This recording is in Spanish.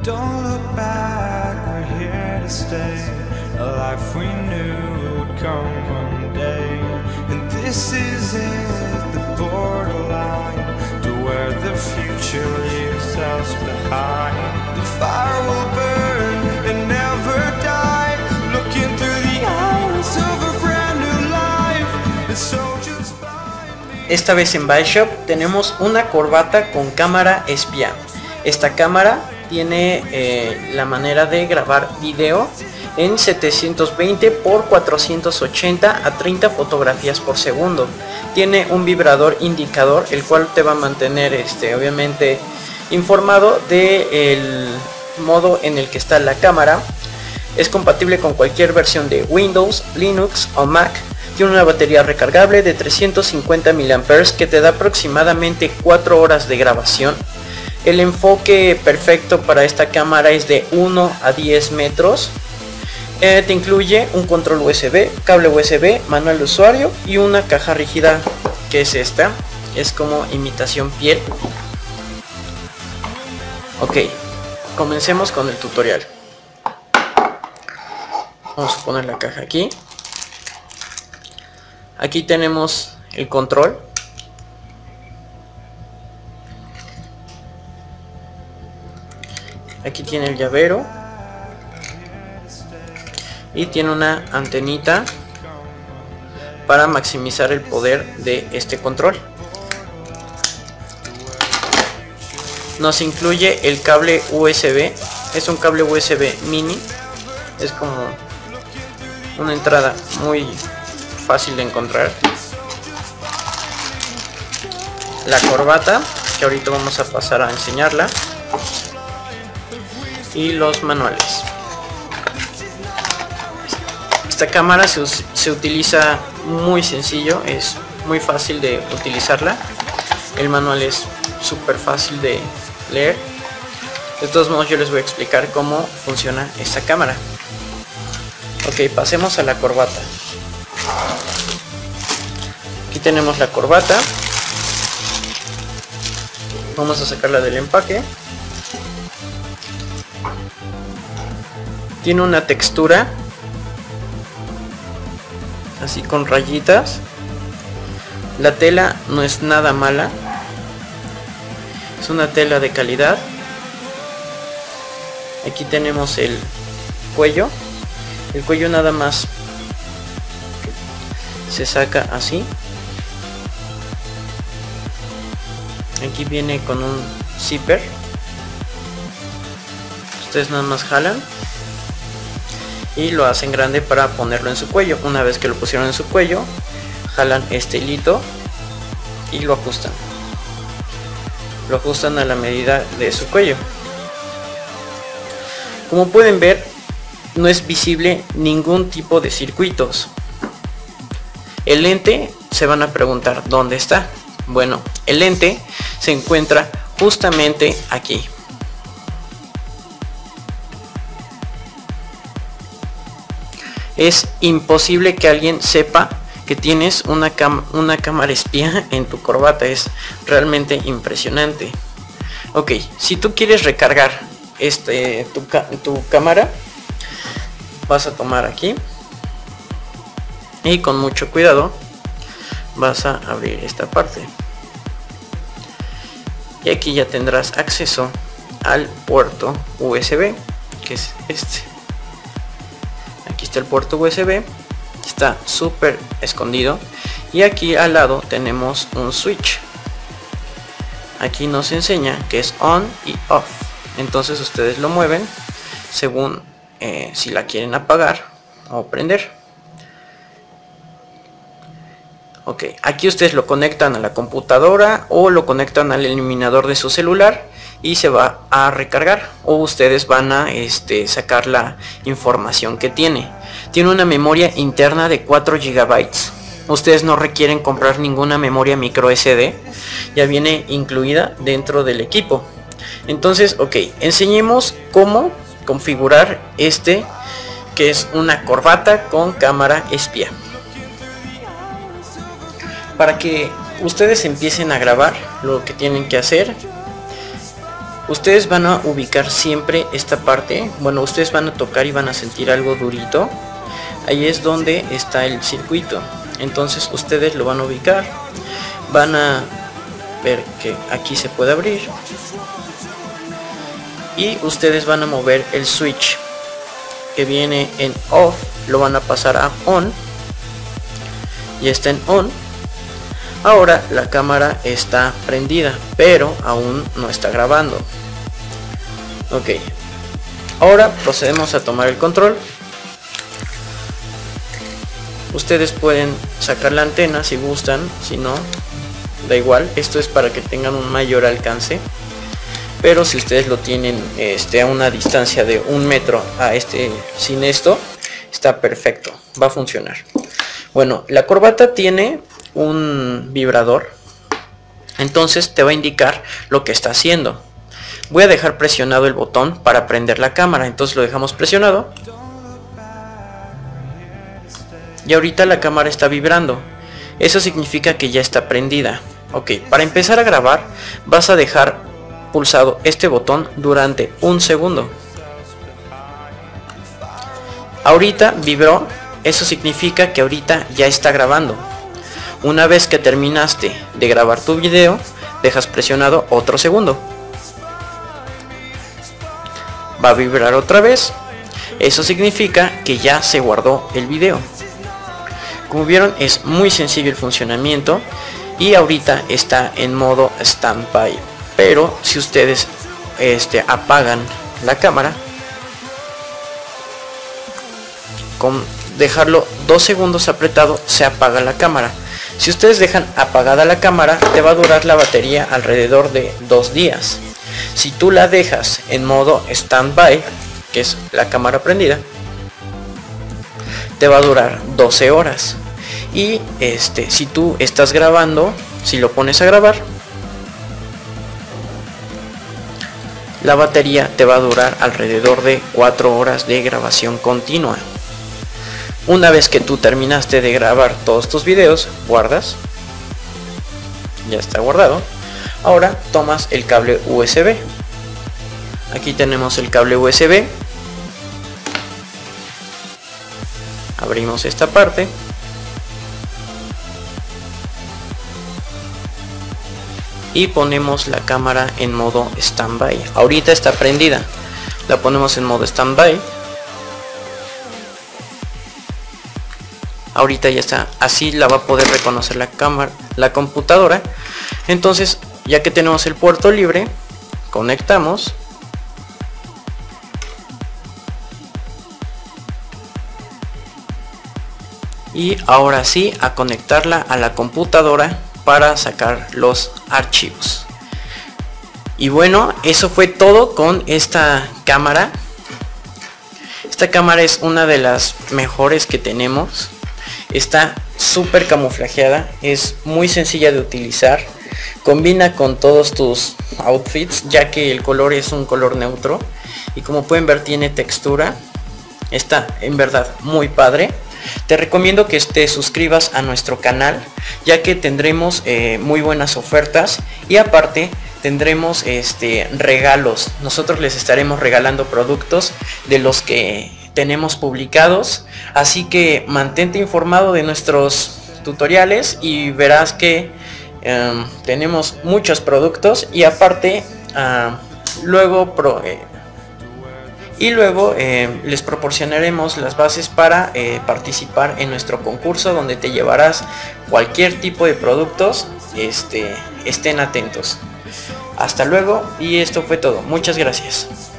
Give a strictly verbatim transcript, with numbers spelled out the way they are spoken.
Don't look back, we're here to stay. A life we knew would come one day. And this is it, the borderline to where the future leaves us behind. The fire will burn and never die, looking through the eyes of a brand new life. And so just find me. Esta vez en Bishop tenemos una corbata con cámara espía. Esta cámara tiene eh, la manera de grabar video en setecientos veinte por cuatrocientos ochenta a treinta fotografías por segundo. Tiene un vibrador indicador, el cual te va a mantener este, obviamente informado del modo en el que está la cámara. Es compatible con cualquier versión de Windows, Linux o Mac. Tiene una batería recargable de trescientos cincuenta miliamperios hora que te da aproximadamente cuatro horas de grabación. El enfoque perfecto para esta cámara es de uno a diez metros. Eh, te incluye un control U S B, cable U S B, manual de usuario y una caja rígida, que es esta. Es como imitación piel. Ok, comencemos con el tutorial. Vamos a poner la caja aquí. Aquí tenemos el control. Aquí tiene el llavero y tiene una antenita para maximizar el poder de este control. Nos incluye el cable U S B. Es un cable U S B mini. Es como una entrada muy fácil de encontrar. La corbata, que ahorita vamos a pasar a enseñarla. Y los manuales. Esta cámara se, se utiliza muy sencillo, es muy fácil de utilizarla. El manual es súper fácil de leer. De todos modos, yo les voy a explicar cómo funciona esta cámara. Ok, pasemos a la corbata. Aquí tenemos la corbata. Vamos a sacarla del empaque. Tiene una textura así con rayitas. La tela no es nada mala. Es una tela de calidad. Aquí tenemos el cuello. El cuello nada más se saca así. Aquí viene con un zipper. Ustedes nada más jalan y lo hacen grande para ponerlo en su cuello. Una vez que lo pusieron en su cuello, jalan este hilito y lo ajustan. Lo ajustan a la medida de su cuello. Como pueden ver, no es visible ningún tipo de circuitos. El lente, se van a preguntar dónde está. Bueno, el lente se encuentra justamente aquí. Es imposible que alguien sepa que tienes una, cam una cámara espía en tu corbata. Es realmente impresionante. Ok, si tú quieres recargar este, tu, tu cámara, vas a tomar aquí y con mucho cuidado vas a abrir esta parte. Y aquí ya tendrás acceso al puerto U S B, que es este. Aquí está el puerto U S B, está súper escondido. Y aquí al lado tenemos un switch. Aquí nos enseña que es on y off. Entonces ustedes lo mueven según eh, si la quieren apagar o prender. Ok, aquí ustedes lo conectan a la computadora o lo conectan al eliminador de su celular y se va a recargar, o ustedes van a este, sacar la información que tiene. Tiene una memoria interna de cuatro gigabytes. Ustedes no requieren comprar ninguna memoria micro S D, ya viene incluida dentro del equipo. Entonces, ok, enseñemos cómo configurar este, que es una corbata con cámara espía. Para que ustedes empiecen a grabar, lo que tienen que hacer, Ustedes van a ubicar siempre esta parte. Bueno, ustedes van a tocar y van a sentir algo durito. Ahí es donde está el circuito. Entonces ustedes lo van a ubicar. Van a ver que aquí se puede abrir. Y ustedes van a mover el switch que viene en off. Lo van a pasar a on. Y está en on. Ahora la cámara está prendida, pero aún no está grabando. Ok, ahora procedemos a tomar el control. Ustedes pueden sacar la antena si gustan, si no, da igual. Esto es para que tengan un mayor alcance, pero si ustedes lo tienen este, a una distancia de un metro a este, sin esto, está perfecto, va a funcionar. Bueno, la corbata tiene un vibrador, entonces te va a indicar lo que está haciendo. Voy a dejar presionado el botón para prender la cámara, entonces lo dejamos presionado y ahorita la cámara está vibrando. Eso significa que ya está prendida. Ok, para empezar a grabar vas a dejar pulsado este botón durante un segundo. Ahorita vibró, eso significa que ahorita ya está grabando. Una vez que terminaste de grabar tu video, dejas presionado otro segundo. Va a vibrar otra vez. Eso significa que ya se guardó el video. Como vieron, es muy sencillo el funcionamiento. Y ahorita está en modo standby. Pero si ustedes este, apagan la cámara, con dejarlo dos segundos apretado, se apaga la cámara. Si ustedes dejan apagada la cámara, te va a durar la batería alrededor de dos días. Si tú la dejas en modo standby, que es la cámara prendida, te va a durar doce horas. Y este, si tú estás grabando, si lo pones a grabar, la batería te va a durar alrededor de cuatro horas de grabación continua. Una vez que tú terminaste de grabar todos tus videos, guardas. Ya está guardado. Ahora tomas el cable U S B. Aquí tenemos el cable U S B. Abrimos esta parte. Y ponemos la cámara en modo standby. Ahorita está prendida. La ponemos en modo standby. Ahorita ya está, así la va a poder reconocer la cámara, la computadora. Entonces, ya que tenemos el puerto libre, conectamos. Y ahora sí, a conectarla a la computadora para sacar los archivos. Y bueno, eso fue todo con esta cámara. Esta cámara es una de las mejores que tenemos. Está súper camuflajeada, es muy sencilla de utilizar, combina con todos tus outfits ya que el color es un color neutro y como pueden ver tiene textura. Está en verdad muy padre. Te recomiendo que te suscribas a nuestro canal ya que tendremos eh, muy buenas ofertas y aparte tendremos este, regalos. Nosotros les estaremos regalando productos de los que tenemos publicados, así que mantente informado de nuestros tutoriales y verás que um, tenemos muchos productos y aparte uh, luego pro, eh, y luego eh, les proporcionaremos las bases para eh, participar en nuestro concurso donde te llevarás cualquier tipo de productos. Este, estén atentos. Hasta luego y esto fue todo. Muchas gracias.